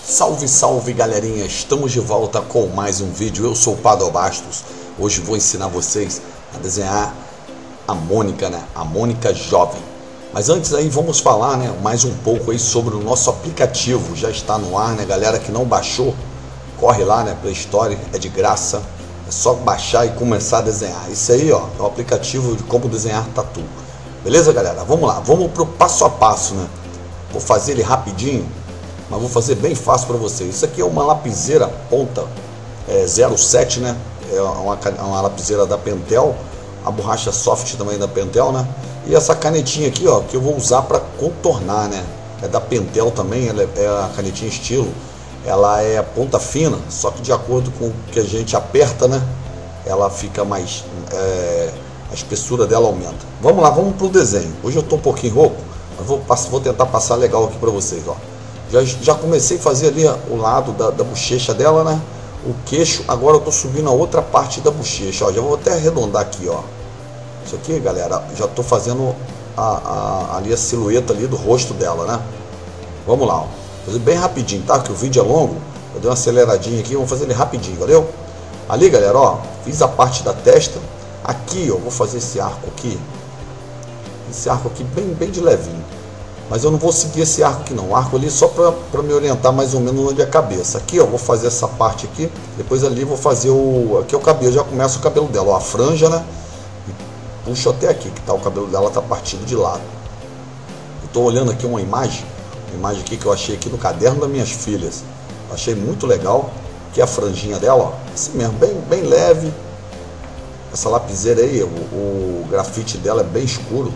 Salve, salve galerinha, estamos de volta com mais um vídeo. Eu sou o Padre Bastos. Hoje vou ensinar vocês a desenhar a Mônica, né? A Mônica jovem. Mas antes aí vamos falar, né, mais um pouco aí sobre o nosso aplicativo. Já está no ar, né, galera que não baixou, corre lá, né, Play Store, é de graça. É só baixar e começar a desenhar. Isso aí, ó, é o aplicativo de como desenhar tatu. Beleza, galera? Vamos lá, vamos pro passo a passo, né? Vou fazer ele rapidinho, mas vou fazer bem fácil para vocês. Isso aqui é uma lapiseira ponta 07, né? É uma lapiseira da Pentel, a borracha soft também da Pentel, né? E essa canetinha aqui, ó, que eu vou usar para contornar, né? É da Pentel também, ela é a canetinha estilo. Ela é ponta fina, só que de acordo com o que a gente aperta, né? Ela fica mais... a espessura dela aumenta. Vamos lá, vamos pro desenho. Hoje eu tô um pouquinho rouco, mas vou tentar passar legal aqui para vocês, ó. Já comecei a fazer ali o lado da bochecha dela, né? O queixo. Agora eu tô subindo a outra parte da bochecha, ó. Já vou até arredondar aqui, ó. Isso aqui, galera, já tô fazendo ali a silhueta ali do rosto dela, né? Vamos lá, ó. Fazer bem rapidinho, tá? Que o vídeo é longo. Eu dei uma aceleradinha aqui, vamos fazer ele rapidinho, valeu? Ali, galera, ó, fiz a parte da testa. Aqui, ó, vou fazer esse arco aqui. Esse arco aqui bem de levinho. Mas eu não vou seguir esse arco aqui não. O arco ali só para me orientar mais ou menos onde é a cabeça. Aqui, ó, vou fazer essa parte aqui. Depois ali vou fazer aqui é o cabelo. Já começa o cabelo dela, ó, a franja, né? E puxo até aqui, que tá o cabelo dela tá partido de lado. Eu tô olhando aqui uma imagem aqui que eu achei aqui no caderno das minhas filhas. Eu achei muito legal. Que é a franjinha dela, ó, assim mesmo, bem leve. Essa lapiseira aí, o grafite dela é bem escuro.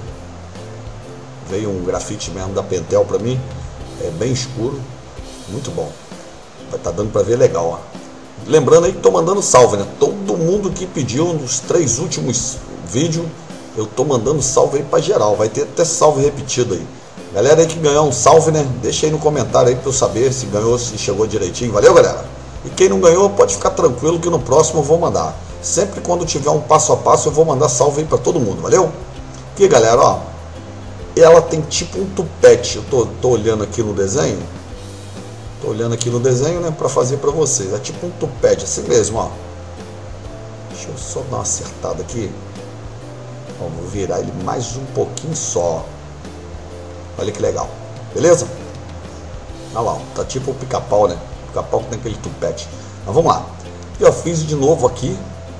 Veio um grafite mesmo da Pentel pra mim. É bem escuro. Muito bom. Vai estar dando pra ver legal, ó. Lembrando aí que tô mandando salve, né? Todo mundo que pediu nos 3 últimos vídeos, eu tô mandando salve aí pra geral. Vai ter até salve repetido aí. Galera aí que ganhou um salve, né? Deixa aí no comentário aí pra eu saber se ganhou, se chegou direitinho. Valeu, galera? E quem não ganhou, pode ficar tranquilo que no próximo eu vou mandar. Sempre quando tiver um passo a passo, eu vou mandar salve aí pra todo mundo, valeu? Aqui, galera, ó. Ela tem tipo um tupete. Eu tô olhando aqui no desenho. Tô olhando aqui no desenho, né, pra fazer pra vocês. É tipo um tupete, assim mesmo, ó. Deixa eu só dar uma acertada aqui. Ó, vou virar ele mais um pouquinho só. Olha que legal. Beleza? Olha lá, ó. Tá tipo o pica-pau, né? O pica-pau que tem aquele tupete. Mas vamos lá. E eu fiz de novo aqui.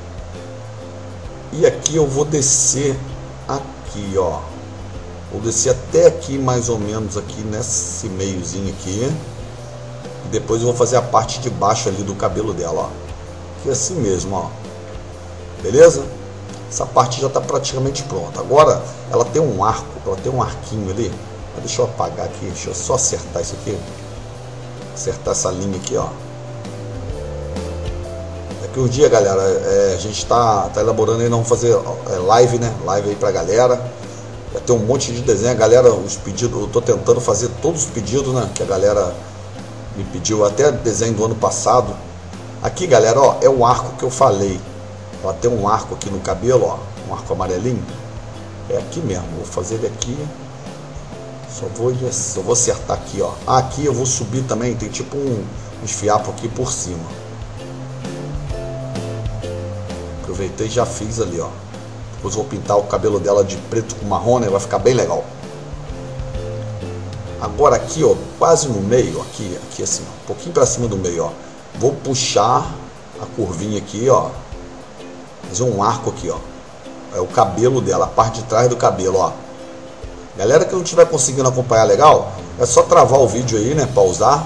E aqui eu vou descer aqui, ó. Vou descer até aqui, mais ou menos aqui nesse meiozinho aqui. E depois eu vou fazer a parte de baixo ali do cabelo dela, ó. Aqui assim mesmo, ó. Beleza? Essa parte já está praticamente pronta. Agora, ela tem um arco, ela tem um arquinho ali. Deixa eu apagar aqui, deixa eu só acertar isso aqui. Acertar essa linha aqui, ó. Daqui um dia, galera, a gente tá elaborando aí, nós vamos fazer live, né? Live aí pra galera. Já tem um monte de desenho, a galera, os pedidos, eu tô tentando fazer todos os pedidos, né, que a galera me pediu, até desenho do ano passado. Aqui, galera, ó, é o arco que eu falei. Ela tem um arco aqui no cabelo, ó, um arco amarelinho. É aqui mesmo, vou fazer ele aqui. Só vou acertar aqui, ó. Aqui eu vou subir também, tem tipo uns fiapos aqui por cima. Aproveitei e já fiz ali, ó. Depois vou pintar o cabelo dela de preto com marrom, né? Vai ficar bem legal. Agora aqui, ó, quase no meio, aqui assim, ó, um pouquinho para cima do meio, ó. Vou puxar a curvinha aqui, ó. Fazer um arco aqui, ó. É o cabelo dela, a parte de trás do cabelo, ó. Galera que não estiver conseguindo acompanhar legal, é só travar o vídeo aí, né? Pausar,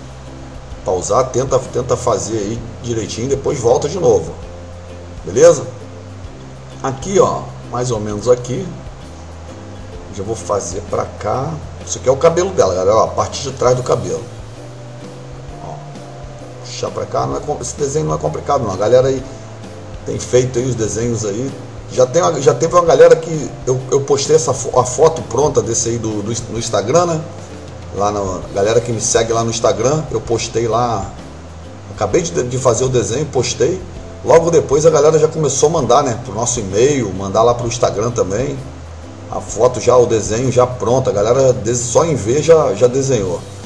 tenta fazer aí direitinho, depois volta de novo. Beleza? Aqui, ó, mais ou menos aqui. Já vou fazer pra cá. Isso aqui é o cabelo dela, galera, ó, a parte de trás do cabelo. Ó, puxar pra cá, esse desenho não é complicado não. A galera aí tem feito aí os desenhos aí. Já teve uma galera que eu postei a foto pronta desse aí no Instagram, né? Lá na galera que me segue lá no Instagram, eu postei lá. Acabei de fazer o desenho, postei. Logo depois a galera já começou a mandar, né, pro nosso e-mail, mandar lá pro Instagram também. A foto já, o desenho já pronto. A galera só em ver já desenhou.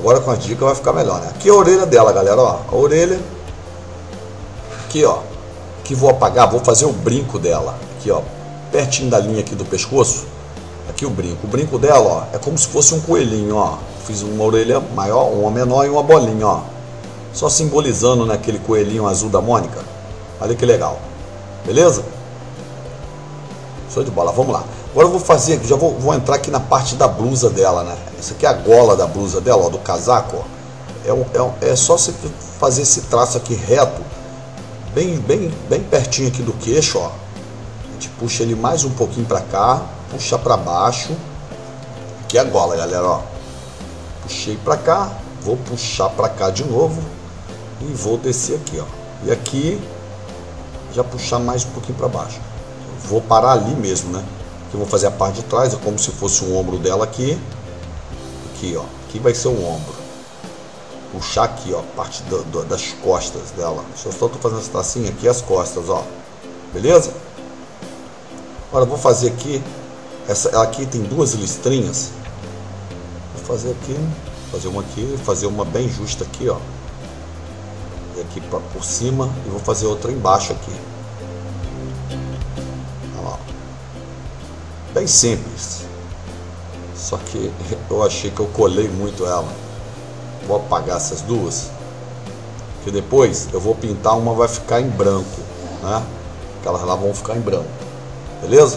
Agora com a dica vai ficar melhor, né? Aqui é a orelha dela, galera, ó. A orelha. Aqui, ó. Aqui vou apagar, vou fazer o brinco dela. Aqui, ó. Pertinho da linha aqui do pescoço. Aqui o brinco. O brinco dela, ó, é como se fosse um coelhinho, ó. Fiz uma orelha maior, uma menor e uma bolinha, ó. Só simbolizando, né, aquele coelhinho azul da Mônica. Olha que legal. Beleza? Show de bola, vamos lá. Agora eu vou fazer, já vou entrar aqui na parte da blusa dela, né? Essa aqui é a gola da blusa dela, ó, do casaco, ó. É só você fazer esse traço aqui reto, bem pertinho aqui do queixo, ó. A gente puxa ele mais um pouquinho pra cá, puxa pra baixo. Aqui é a gola, galera, ó. Puxei pra cá, vou puxar pra cá de novo e vou descer aqui, ó. E aqui já puxar mais um pouquinho pra baixo. Vou parar ali mesmo, né? Aqui eu vou fazer a parte de trás, é como se fosse o ombro dela aqui. Aqui, ó. Aqui vai ser o ombro. Puxar aqui, ó, parte das costas dela. Eu só tô fazendo esse tracinho aqui, as costas, ó. Beleza? Agora eu vou fazer aqui. Ela aqui tem duas listrinhas. Vou fazer aqui, fazer uma aqui, fazer uma bem justa aqui, ó. E aqui por cima, e vou fazer outra embaixo aqui. Olha lá. Bem simples. Só que eu achei que eu colei muito ela. Vou apagar essas duas, que depois eu vou pintar, uma vai ficar em branco, né? Aquelas lá vão ficar em branco. Beleza?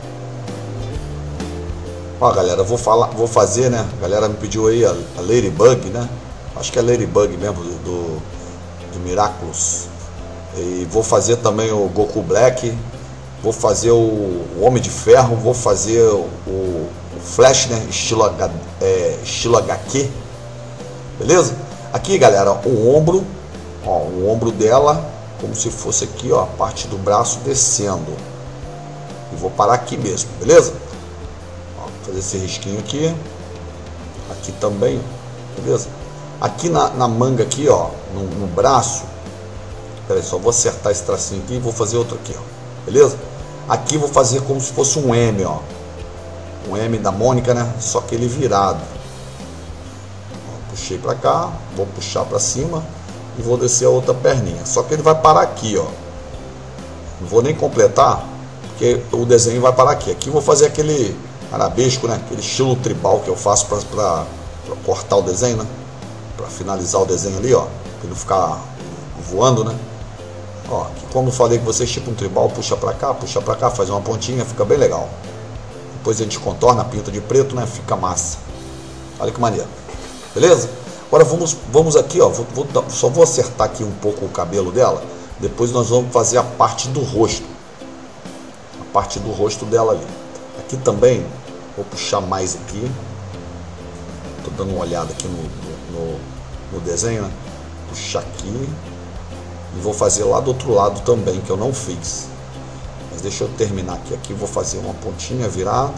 Ó, galera, vou fazer, né? A galera me pediu aí a Ladybug, né? Acho que é Ladybug mesmo, do Miraculous. E vou fazer também o Goku Black. Vou fazer o Homem de Ferro. Vou fazer o Flash, né? Estilo HQ. Beleza? Aqui, galera, o ombro. Ó, o ombro dela, como se fosse aqui, ó, a parte do braço descendo. E vou parar aqui mesmo, beleza? Fazer esse risquinho aqui. Aqui também, beleza? Aqui na manga aqui, ó, no braço. Pera aí, só vou acertar esse tracinho aqui e vou fazer outro aqui, ó. Beleza? Aqui vou fazer como se fosse um M, ó. Um M da Mônica, né? Só que ele virado. Ó, puxei pra cá, vou puxar pra cima e vou descer a outra perninha. Só que ele vai parar aqui, ó. Não vou nem completar, porque o desenho vai parar aqui. Aqui eu vou fazer aquele arabesco, né? Aquele estilo tribal que eu faço pra cortar o desenho, né? Pra finalizar o desenho ali, ó. Pra ele ficar voando, né? Ó, aqui, como eu falei com vocês, tipo um tribal, puxa pra cá, faz uma pontinha, fica bem legal. Depois a gente contorna, pinta de preto, né? Fica massa. Olha que maneiro. Beleza? Agora vamos aqui, ó. Só vou acertar aqui um pouco o cabelo dela. Depois nós vamos fazer a parte do rosto. A parte do rosto dela ali. Aqui também, vou puxar mais aqui. Tô dando uma olhada aqui no desenho, né? Puxar aqui. E vou fazer lá do outro lado também, que eu não fiz. Mas deixa eu terminar aqui. Aqui vou fazer uma pontinha virada.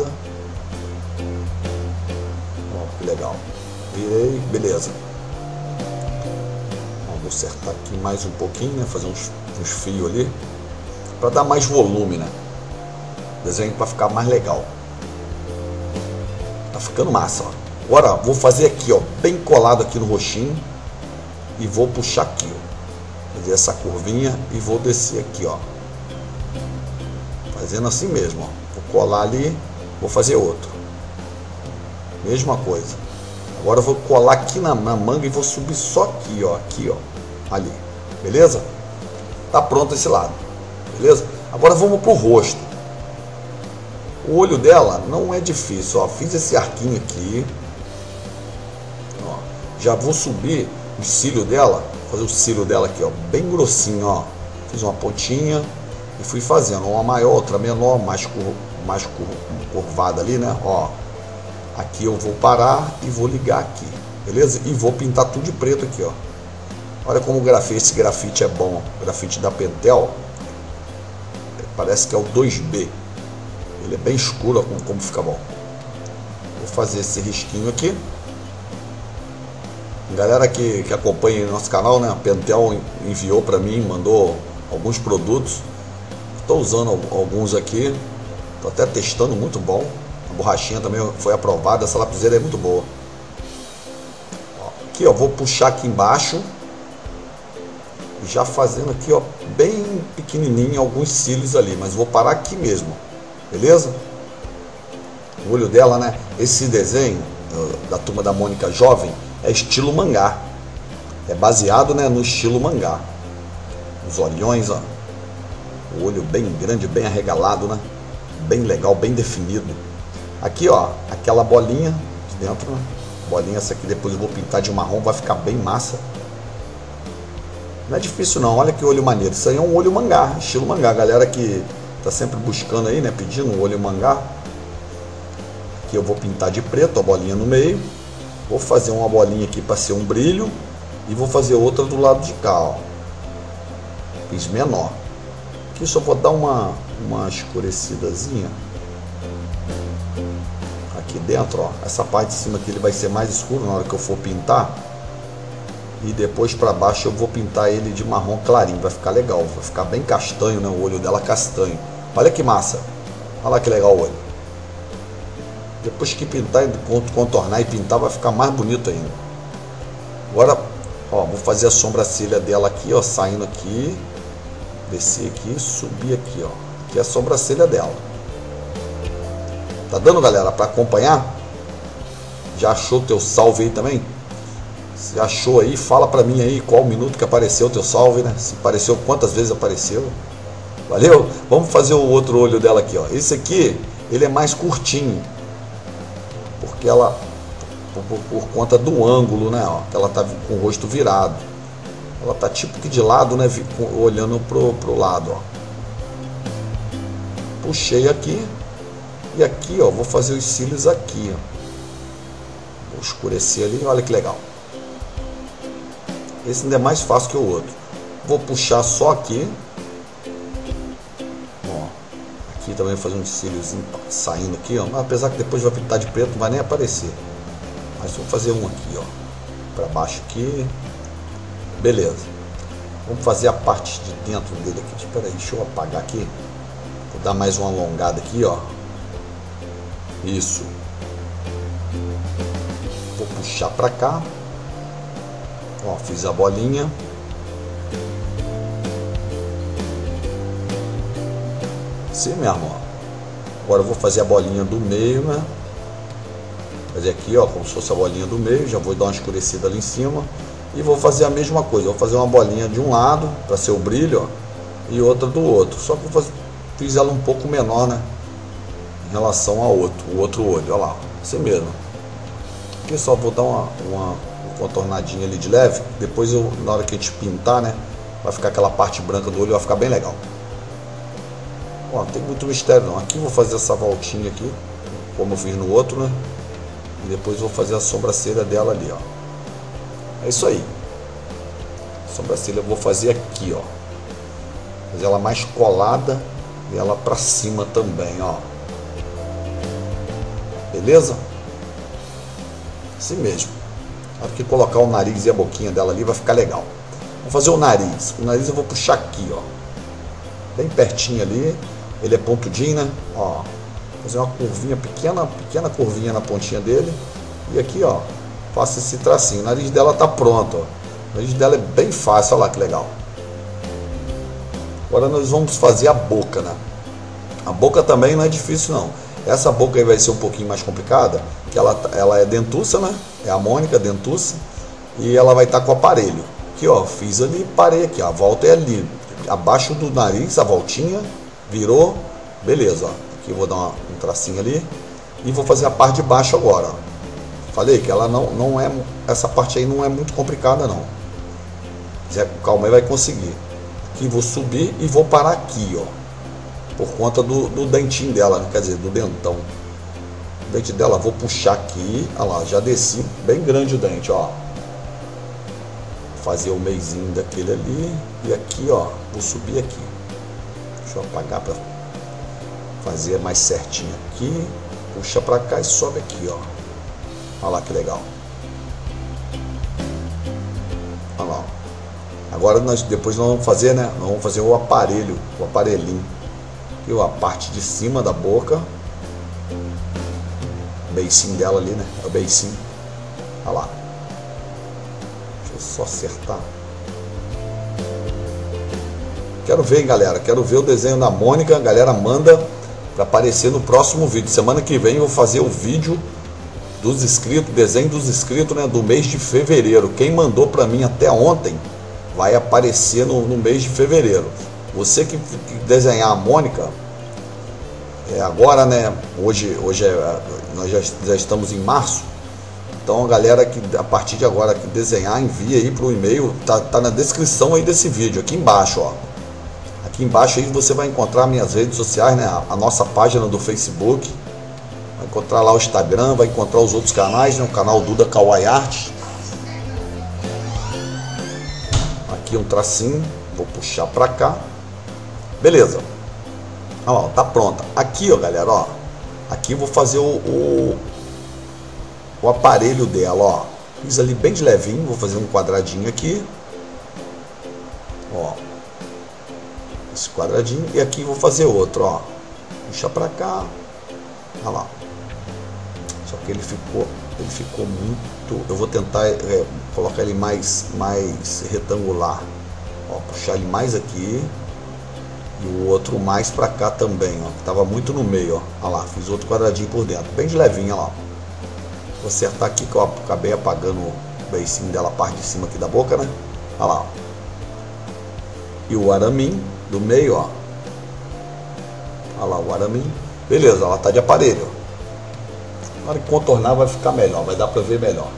Ó, que legal. Virei, beleza. Ó, vou acertar aqui mais um pouquinho, né? Fazer uns fios ali. Para dar mais volume, né? Desenho para ficar mais legal. Tá ficando massa, ó. Agora vou fazer aqui, ó, bem colado aqui no roxinho. E vou puxar aqui, ó. Fazer essa curvinha e vou descer aqui, ó. Fazendo assim mesmo, ó. Vou colar ali, vou fazer outro. Mesma coisa. Agora eu vou colar aqui na manga e vou subir só aqui, ó. Aqui, ó. Ali. Beleza? Tá pronto esse lado. Beleza? Agora vamos pro rosto. O olho dela não é difícil, ó. Fiz esse arquinho aqui. Ó. Já vou subir o cílio dela. Fazer o cílio dela aqui, ó, bem grossinho, ó. Fiz uma pontinha e fui fazendo uma maior, outra menor, mais curvada ali, né? Ó, aqui eu vou parar e vou ligar aqui, beleza? E vou pintar tudo de preto aqui, ó. Olha como esse grafite é bom. O grafite da Pentel parece que é o 2B. Ele é bem escuro, ó, como fica bom. Vou fazer esse risquinho aqui. Galera que acompanha o nosso canal, né? A Pentel enviou para mim, mandou alguns produtos. Estou usando alguns aqui. Estou até testando, muito bom. A borrachinha também foi aprovada. Essa lapiseira é muito boa. Ó, Aqui, ó, vou puxar aqui embaixo. Já fazendo aqui, ó, bem pequenininho alguns cílios ali, mas vou parar aqui mesmo, beleza? O olho dela, né? Esse desenho da Turma da Mônica Jovem é estilo mangá. É baseado, né, no estilo mangá. Os olhões, ó. O olho bem grande, bem arregalado, né? Bem legal, bem definido. Aqui, ó, aquela bolinha de dentro, né? Bolinha essa aqui depois eu vou pintar de marrom, vai ficar bem massa. Não é difícil não, olha que olho maneiro. Isso aí é um olho mangá, estilo mangá. Galera que tá sempre buscando aí, né, pedindo um olho mangá. Aqui eu vou pintar de preto, a bolinha no meio. Vou fazer uma bolinha aqui para ser um brilho. E vou fazer outra do lado de cá, ó. Fiz menor. Aqui só vou dar uma escurecidazinha. Aqui dentro, ó. Essa parte de cima aqui ele vai ser mais escuro na hora que eu for pintar. E depois para baixo eu vou pintar ele de marrom clarinho. Vai ficar legal, vai ficar bem castanho, né? O olho dela castanho. Olha que massa. Olha lá que legal o olho. Depois que pintar, contornar e pintar, vai ficar mais bonito ainda. Agora, ó, vou fazer a sobrancelha dela aqui, ó, saindo aqui. Descer aqui, subir aqui, ó. Aqui é a sobrancelha dela. Tá dando, galera, para acompanhar? Já achou o teu salve aí também? Se achou aí, fala pra mim aí qual minuto que apareceu o teu salve, né? Se apareceu, quantas vezes apareceu. Valeu? Vamos fazer o outro olho dela aqui, ó. Esse aqui, ele é mais curtinho. Porque ela, por conta do ângulo, né? Ó, que ela tá com o rosto virado. Ela tá tipo que de lado, né? Olhando pro lado, ó. Puxei aqui. E aqui, ó, vou fazer os cílios aqui, ó. Vou escurecer ali, olha que legal. Esse ainda é mais fácil que o outro. Vou puxar só aqui. Ó, aqui também vou fazer um cíliozinho saindo aqui, ó. Mas apesar que depois vai pintar de preto, não vai nem aparecer. Mas vou fazer um aqui, ó. Pra baixo aqui. Beleza. Vamos fazer a parte de dentro dele aqui. Espera aí, deixa eu apagar aqui. Vou dar mais uma alongada aqui, ó. Isso. Vou puxar pra cá. Ó, fiz a bolinha. Assim mesmo, ó. Agora eu vou fazer a bolinha do meio, né? Fazer aqui, ó, como se fosse a bolinha do meio. Já vou dar uma escurecida ali em cima. E vou fazer a mesma coisa. Vou fazer uma bolinha de um lado, para ser o brilho, ó. E outra do outro. Só que eu fiz ela um pouco menor, né? Em relação ao outro. O outro olho, ó lá. Assim mesmo. Aqui só vou dar uma contornadinha ali de leve. Depois eu, na hora que a gente pintar, né, vai ficar aquela parte branca do olho, vai ficar bem legal. Ó, não tem muito mistério não. Aqui vou fazer essa voltinha aqui, como eu fiz no outro, né? E depois vou fazer a sobrancelha dela ali, ó. É isso aí. A sobrancelha eu vou fazer aqui, ó. Fazer ela mais colada e ela pra cima também, ó. Beleza? Assim mesmo. Na hora que colocar o nariz e a boquinha dela ali, vai ficar legal. Vou fazer o nariz. O nariz eu vou puxar aqui, ó. Bem pertinho ali. Ele é pontudinho, né? Ó. Fazer uma curvinha, pequena curvinha na pontinha dele. E aqui, ó, faço esse tracinho. O nariz dela tá pronto, ó. O nariz dela é bem fácil, olha lá que legal. Agora nós vamos fazer a boca, né? A boca também não é difícil, não. Essa boca aí vai ser um pouquinho mais complicada, que ela é dentuça, né? É a Mônica dentuça. E ela vai estar com o aparelho. Aqui, ó, fiz ali, parei aqui, ó. A volta é ali, abaixo do nariz, a voltinha, virou, beleza, ó. Aqui eu vou dar um tracinho ali. E vou fazer a parte de baixo agora, ó. Falei que ela não é, essa parte aí não é muito complicada, não. Se quiser com calma aí vai conseguir. Aqui vou subir e vou parar aqui, ó. Por conta do dentinho dela, né? Quer dizer, do dentão. O dente dela, vou puxar aqui. Olha lá, já desci. Bem grande o dente, ó. Fazer o meizinho daquele ali. E aqui, ó, vou subir aqui. Deixa eu apagar para fazer mais certinho aqui. Puxa para cá e sobe aqui, ó. Olha lá que legal. Olha lá. Agora depois nós vamos fazer, né? Nós vamos fazer o aparelho, o aparelhinho. Aqui, ó, a parte de cima da boca. O beicinho dela ali, né? É o beicinho. Olha lá. Deixa eu só acertar. Quero ver, hein, galera. Quero ver o desenho da Mônica. A galera manda para aparecer no próximo vídeo. Semana que vem eu vou fazer o vídeo dos inscritos, desenho dos inscritos, né, do mês de fevereiro. Quem mandou para mim até ontem vai aparecer no mês de fevereiro. Você que desenhar a Mônica, agora, né, hoje nós já estamos em março. Então a galera que a partir de agora que desenhar, envia aí para o e-mail, tá na descrição aí desse vídeo, aqui embaixo, ó. Aqui embaixo aí você vai encontrar minhas redes sociais, né, a nossa página do Facebook, vai encontrar lá o Instagram, vai encontrar os outros canais, né, o canal Duda Kawaii Art. Aqui um tracinho, vou puxar para cá. Beleza. Ó, tá pronta. Aqui, ó, galera, ó. Aqui eu vou fazer o aparelho dela, ó. Fiz ali bem de levinho, vou fazer um quadradinho aqui. Ó. Esse quadradinho. E aqui vou fazer outro, ó. Puxa pra cá. Olha lá. Só que ele ficou muito... Eu vou tentar colocar ele mais retangular. Ó, puxar ele mais aqui. E o outro mais pra cá também, ó. Que tava muito no meio, ó. Olha lá, fiz outro quadradinho por dentro. Bem de levinho, ó lá. Vou acertar aqui que eu acabei apagando o beicinho dela, a parte de cima aqui da boca, né? Olha lá, ó. E o araminho do meio, ó. Olha lá o araminho. Beleza, ela tá de aparelho. Na hora que contornar vai ficar melhor, vai dar pra ver melhor.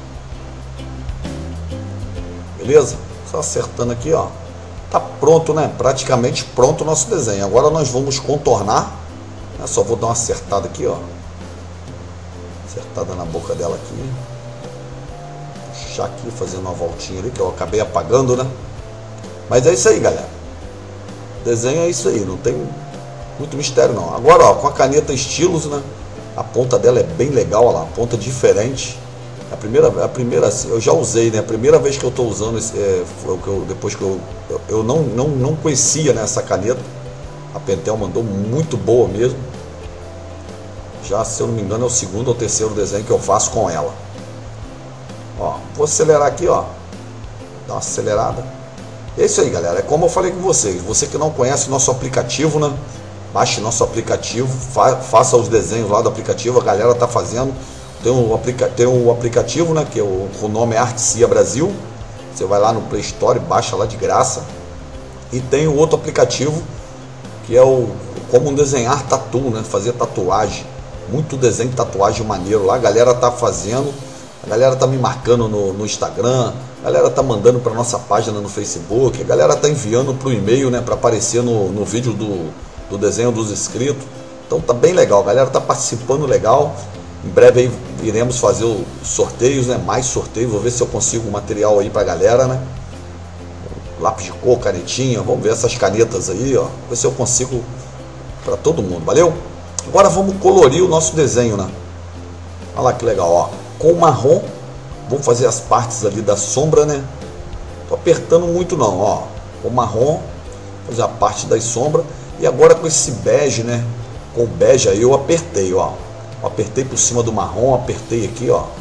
Beleza? Só acertando aqui, ó. Tá pronto, né? Praticamente pronto o nosso desenho. Agora nós vamos contornar. Eu só vou dar uma acertada aqui, ó. Acertada na boca dela aqui. Puxar aqui, fazendo uma voltinha ali, que eu acabei apagando, né? Mas é isso aí, galera. O desenho é isso aí, não tem muito mistério não. Agora, ó, com a caneta estilos, né? A ponta dela é bem legal, ó lá, a ponta diferente. A primeira eu já usei, né? A primeira vez que eu estou usando depois que eu não conhecia, né, essa caneta. A Pentel mandou muito boa mesmo. Já, se eu não me engano, é o segundo ou terceiro desenho que eu faço com ela. Ó, vou acelerar aqui, ó. Dá uma acelerada. É isso aí, galera. É como eu falei com vocês. Você que não conhece o nosso aplicativo, né? Baixe nosso aplicativo, faça os desenhos lá do aplicativo. A galera tá fazendo. Tem um aplicativo, né, que o nome é Artesia Brasil. Você vai lá no Play Store, baixa lá de graça. E tem o outro aplicativo que é o como desenhar tatu, né, fazer tatuagem. Muito desenho de tatuagem maneiro lá. A galera tá fazendo, a galera tá me marcando no Instagram, a galera tá mandando para nossa página no Facebook, a galera tá enviando pro e-mail, né, para aparecer no vídeo do desenho dos inscritos. Então tá bem legal, a galera tá participando legal. Em breve aí iremos fazer os sorteios, né? Mais sorteios. Vou ver se eu consigo um material aí pra galera, né? Lápis de cor, canetinha. Vamos ver essas canetas aí, ó. Ver se eu consigo pra todo mundo. Valeu? Agora vamos colorir o nosso desenho, né? Olha lá que legal, ó. Com o marrom, vamos fazer as partes ali da sombra, né? Tô apertando muito não, ó. Com o marrom, fazer a parte das sombras. E agora com esse bege, né? Com o bege aí eu apertei, ó. Apertei por cima do marrom, apertei aqui, ó.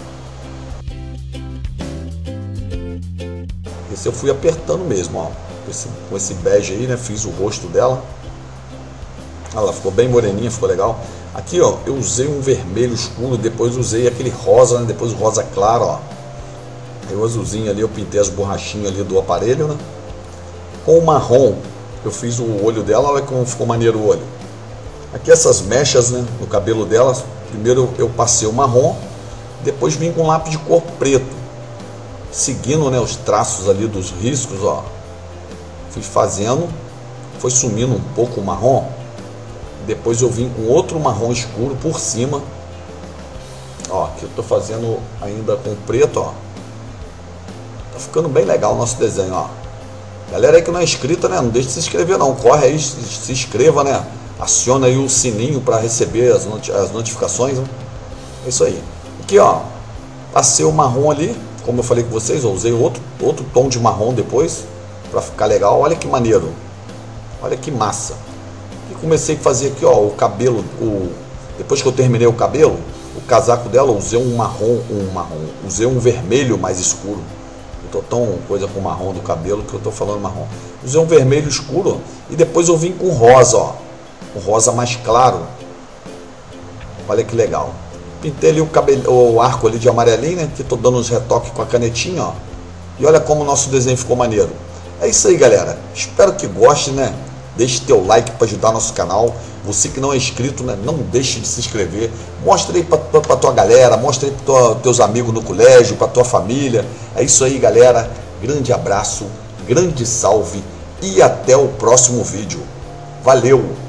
Esse eu fui apertando mesmo, ó. Com esse bege aí, né? Fiz o rosto dela. Olha lá, ficou bem moreninha, ficou legal. Aqui, ó, eu usei um vermelho escuro, depois usei aquele rosa, né? Depois o rosa claro, ó. Aí o azulzinho ali, eu pintei as borrachinhas ali do aparelho, né? Com o marrom, eu fiz o olho dela, olha como ficou maneiro o olho. Aqui essas mechas, né, no cabelo dela. Primeiro eu passei o marrom, depois vim com lápis de cor preto, seguindo, né, os traços ali dos riscos, ó. Fui fazendo, foi sumindo um pouco o marrom. Depois eu vim com outro marrom escuro por cima. Ó, aqui eu tô fazendo ainda com preto, ó. Tá ficando bem legal o nosso desenho, ó. Galera aí que não é inscrita, né, não deixe de se inscrever não. Corre aí, se inscreva, né. Aciona aí o sininho para receber as notificações, né? É isso aí. Aqui, ó, passei o marrom ali, como eu falei com vocês, eu usei outro tom de marrom depois para ficar legal. Olha que maneiro, olha que massa. E comecei a fazer aqui, ó, o cabelo. Depois que eu terminei o cabelo, o casaco dela, eu usei usei um vermelho mais escuro. Eu tô tão coisa com marrom do cabelo que eu tô falando marrom. Usei um vermelho escuro e depois eu vim com rosa, ó. Um rosa mais claro. Olha que legal. Pintei ali o arco ali de amarelinho, né? Que tô dando uns retoques com a canetinha, ó. E olha como o nosso desenho ficou maneiro. É isso aí, galera. Espero que goste, né? Deixe teu like para ajudar nosso canal. Você que não é inscrito, né? Não deixe de se inscrever. Mostre aí para tua galera, mostre aí para teus amigos no colégio, para tua família. É isso aí, galera. Grande abraço, grande salve e até o próximo vídeo. Valeu!